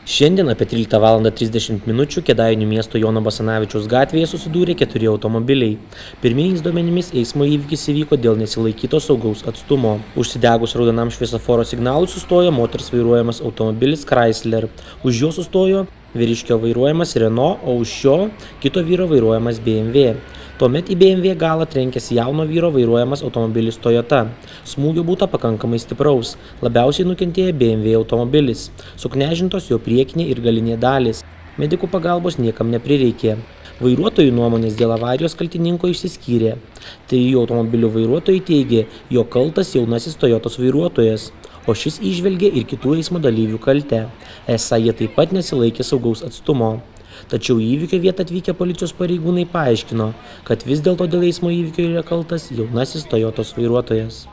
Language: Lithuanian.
Šiandien apie 13:30 min. Kėdainių miesto Jono Basanavičiaus gatvėje susidūrė 4 automobiliai. Pirminiais duomenimis eismo įvykis įvyko dėl nesilaikyto saugaus atstumo. Užsidegus raudonam šviesoforo signalui sustojo moters vairuojamas automobilis Chrysler. Už jo sustojo vyriškio vairuojamas Renault, o už šio kito vyro vairuojamas BMW. Tuomet į BMW galą trenkėsi jauno vyro vairuojamas automobilis Toyota. Smūgio būta pakankamai stipraus. Labiausiai nukentėjo BMW automobilis. Suknežintos jo priekinė ir galinė dalis. Medikų pagalbos niekam neprireikė. Vairuotojų nuomonės dėl avarijos kaltininko išsiskyrė. 3 automobilių vairuotojai teigė, jog kaltas jaunasis Toyotos vairuotojas, o šis įžvelgė ir kitų eismo dalyvių kaltę. Esą jie taip pat nesilaikė saugaus atstumo. Tačiau į įvykio vietą atvykę policijos pareigūnai paaiškino, kad vis dėlto dėl eismo įvykio yra kaltas jaunasis Toyotos vairuotojas.